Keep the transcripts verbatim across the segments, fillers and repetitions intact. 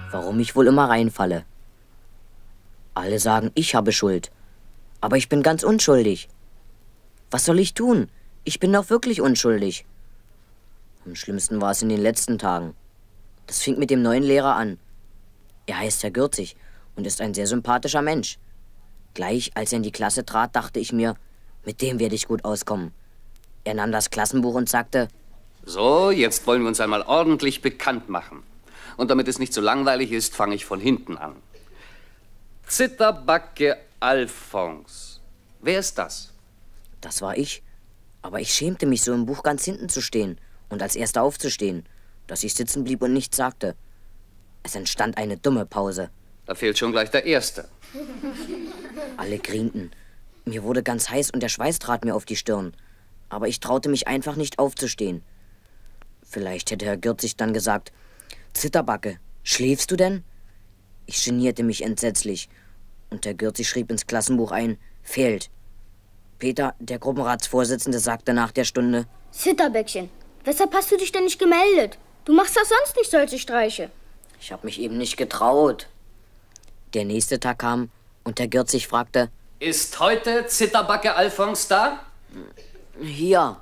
warum ich wohl immer reinfalle. Alle sagen, ich habe Schuld. Aber ich bin ganz unschuldig. Was soll ich tun? Ich bin doch wirklich unschuldig. Am schlimmsten war es in den letzten Tagen. Das fing mit dem neuen Lehrer an. Er heißt Herr Gürzig und ist ein sehr sympathischer Mensch. Gleich als er in die Klasse trat, dachte ich mir, mit dem werde ich gut auskommen. Er nahm das Klassenbuch und sagte: So, jetzt wollen wir uns einmal ordentlich bekannt machen. Und damit es nicht so langweilig ist, fange ich von hinten an. Zitterbacke Alfons. Wer ist das? Das war ich. Aber ich schämte mich so, im Buch ganz hinten zu stehen und als Erster aufzustehen, dass ich sitzen blieb und nichts sagte. Es entstand eine dumme Pause. Da fehlt schon gleich der Erste. Alle grienten. Mir wurde ganz heiß und der Schweiß trat mir auf die Stirn. Aber ich traute mich einfach nicht aufzustehen. Vielleicht hätte Herr Gürzig dann gesagt: Zitterbacke, schläfst du denn? Ich genierte mich entsetzlich. Und Herr Gürzig schrieb ins Klassenbuch ein: fehlt. Peter, der Gruppenratsvorsitzende, sagte nach der Stunde: Zitterbäckchen, weshalb hast du dich denn nicht gemeldet? Du machst doch sonst nicht solche Streiche. Ich habe mich eben nicht getraut. Der nächste Tag kam und Herr Gürzig fragte: Ist heute Zitterbacke Alfons da? Hier.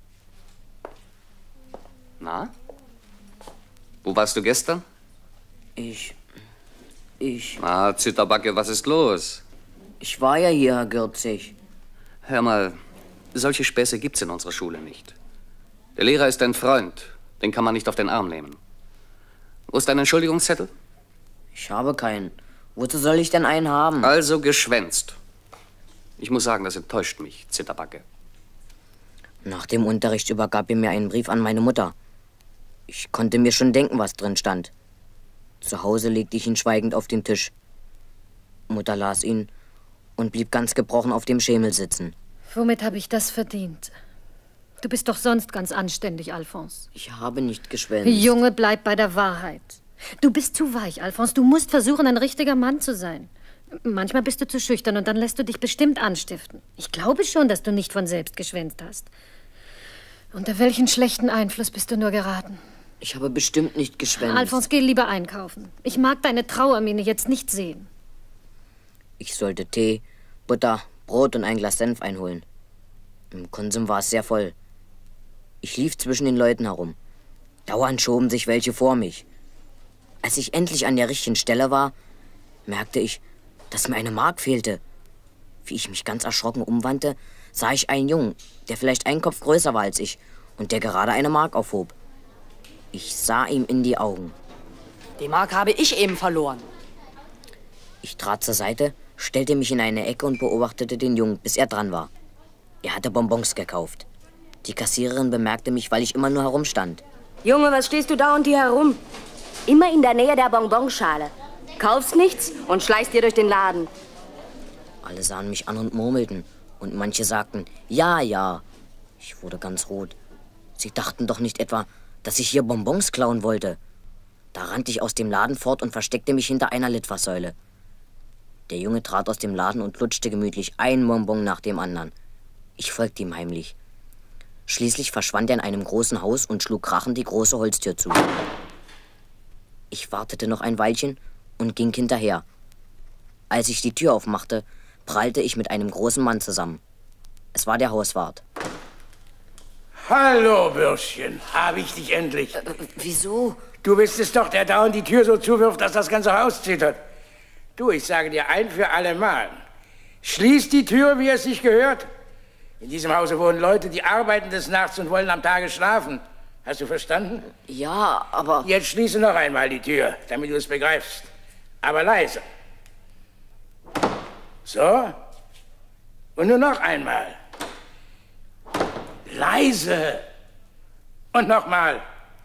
Na? Wo warst du gestern? Ich... ich... Na, Zitterbacke, was ist los? Ich war ja hier, Herr Gürzig. Hör mal, solche Späße gibt's in unserer Schule nicht. Der Lehrer ist ein Freund. Den kann man nicht auf den Arm nehmen. Wo ist dein Entschuldigungszettel? Ich habe keinen. Wozu soll ich denn einen haben? Also geschwänzt. Ich muss sagen, das enttäuscht mich, Zitterbacke. Nach dem Unterricht übergab er mir einen Brief an meine Mutter. Ich konnte mir schon denken, was drin stand. Zu Hause legte ich ihn schweigend auf den Tisch. Mutter las ihn und blieb ganz gebrochen auf dem Schemel sitzen. Womit habe ich das verdient? Du bist doch sonst ganz anständig, Alfons. Ich habe nicht geschwänzt. Junge, bleib bei der Wahrheit. Du bist zu weich, Alfons. Du musst versuchen, ein richtiger Mann zu sein. Manchmal bist du zu schüchtern und dann lässt du dich bestimmt anstiften. Ich glaube schon, dass du nicht von selbst geschwänzt hast. Unter welchen schlechten Einfluss bist du nur geraten? Ich habe bestimmt nicht geschwänzt. Alfons, geh lieber einkaufen. Ich mag deine Trauermiene jetzt nicht sehen. Ich sollte Tee, Butter, Brot und ein Glas Senf einholen. Im Konsum war es sehr voll. Ich lief zwischen den Leuten herum. Dauernd schoben sich welche vor mich. Als ich endlich an der richtigen Stelle war, merkte ich, dass mir eine Mark fehlte. Wie ich mich ganz erschrocken umwandte, sah ich einen Jungen, der vielleicht einen Kopf größer war als ich und der gerade eine Mark aufhob. Ich sah ihm in die Augen. Die Mark habe ich eben verloren. Ich trat zur Seite, stellte mich in eine Ecke und beobachtete den Jungen, bis er dran war. Er hatte Bonbons gekauft. Die Kassiererin bemerkte mich, weil ich immer nur herumstand. Junge, was stehst du da und hier herum? Immer in der Nähe der Bonbonschale. Kaufst nichts und schleichst dir durch den Laden. Alle sahen mich an und murmelten. Und manche sagten, ja, ja. Ich wurde ganz rot. Sie dachten doch nicht etwa, dass ich hier Bonbons klauen wollte. Da rannte ich aus dem Laden fort und versteckte mich hinter einer Litfaßsäule. Der Junge trat aus dem Laden und lutschte gemütlich ein Bonbon nach dem anderen. Ich folgte ihm heimlich. Schließlich verschwand er in einem großen Haus und schlug krachend die große Holztür zu. Ich wartete noch ein Weilchen und ging hinterher. Als ich die Tür aufmachte, prallte ich mit einem großen Mann zusammen. Es war der Hauswart. Hallo, Bürschchen. Habe ich dich endlich. Äh, wieso? Du bist es doch, der dauernd die Tür so zuwirft, dass das ganze Haus zittert. Du, ich sage dir ein für alle Mal. Schließ die Tür, wie es sich gehört. In diesem Hause wohnen Leute, die arbeiten des Nachts und wollen am Tage schlafen. Hast du verstanden? Ja, aber... Jetzt schließe noch einmal die Tür, damit du es begreifst. Aber leise. So. Und nur noch einmal. Leise. Und nochmal.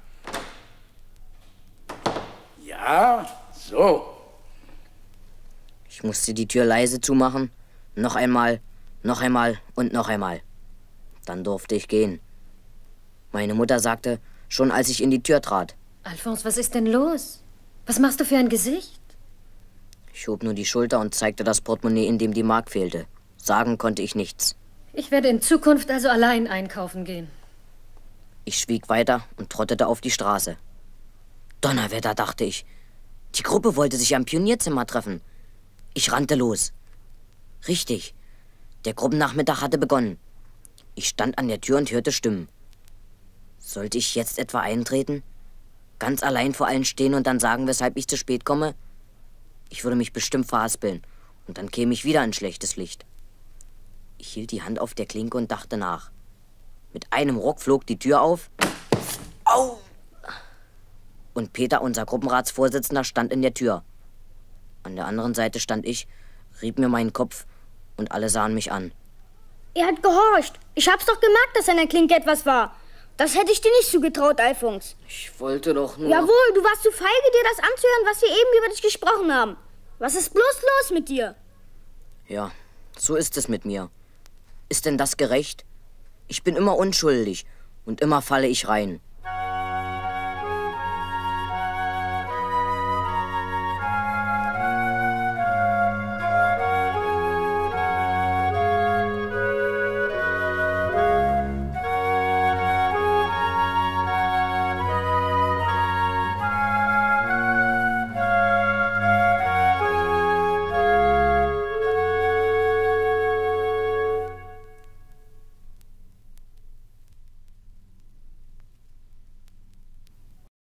Ja, so. Ich musste die Tür leise zumachen. Noch einmal, noch einmal und noch einmal. Dann durfte ich gehen. Meine Mutter sagte, schon als ich in die Tür trat: Alfons, was ist denn los? Was machst du für ein Gesicht? Ich hob nur die Schulter und zeigte das Portemonnaie, in dem die Mark fehlte. Sagen konnte ich nichts. Ich werde in Zukunft also allein einkaufen gehen. Ich schwieg weiter und trottete auf die Straße. Donnerwetter, dachte ich. Die Gruppe wollte sich am Pionierzimmer treffen. Ich rannte los. Richtig. Der Gruppennachmittag hatte begonnen. Ich stand an der Tür und hörte Stimmen. Sollte ich jetzt etwa eintreten? Ganz allein vor allen stehen und dann sagen, weshalb ich zu spät komme? Ich würde mich bestimmt verhaspeln. Und dann käme ich wieder in schlechtes Licht. Ich hielt die Hand auf der Klinke und dachte nach. Mit einem Ruck flog die Tür auf. Au! Und Peter, unser Gruppenratsvorsitzender, stand in der Tür. An der anderen Seite stand ich, rieb mir meinen Kopf und alle sahen mich an. Er hat gehorcht. Ich hab's doch gemerkt, dass an der Klinke etwas war. Das hätte ich dir nicht zugetraut, Alfons. Ich wollte doch nur... Jawohl, du warst zu feige, dir das anzuhören, was wir eben über dich gesprochen haben. Was ist bloß los mit dir? Ja, so ist es mit mir. Ist denn das gerecht? Ich bin immer unschuldig und immer falle ich rein.